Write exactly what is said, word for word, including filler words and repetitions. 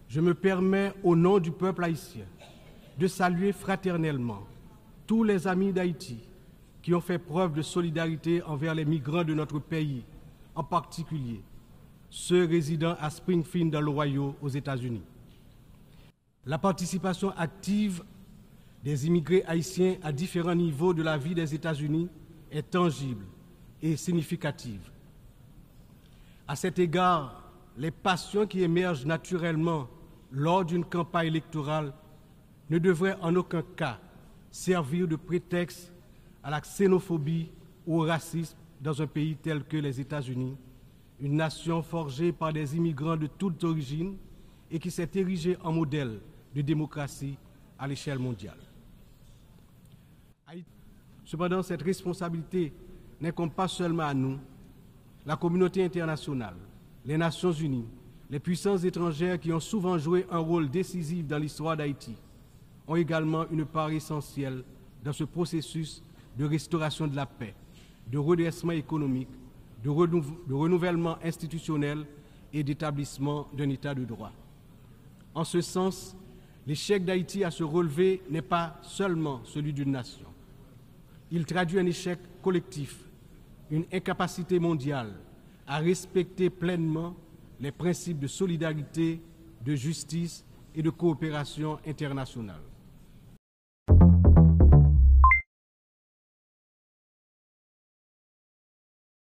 je me permets, au nom du peuple haïtien, de saluer fraternellement tous les amis d'Haïti qui ont fait preuve de solidarité envers les migrants de notre pays, en particulier ceux résidant à Springfield dans l'Ohio, aux États-Unis. La participation active des immigrés haïtiens à différents niveaux de la vie des États-Unis est tangible et significative. À cet égard, les passions qui émergent naturellement lors d'une campagne électorale ne devraient en aucun cas servir de prétexte à la xénophobie ou au racisme dans un pays tel que les États-Unis, une nation forgée par des immigrants de toutes origines et qui s'est érigée en modèle de démocratie à l'échelle mondiale. Cependant, cette responsabilité n'incombe pas seulement à nous. La communauté internationale, les Nations unies, les puissances étrangères qui ont souvent joué un rôle décisif dans l'histoire d'Haïti ont également une part essentielle dans ce processus de restauration de la paix, de redressement économique, de, renou de renouvellement institutionnel et d'établissement d'un État de droit. En ce sens, l'échec d'Haïti à se relever n'est pas seulement celui d'une nation. Il traduit un échec collectif, une incapacité mondiale à respecter pleinement les principes de solidarité, de justice et de coopération internationale.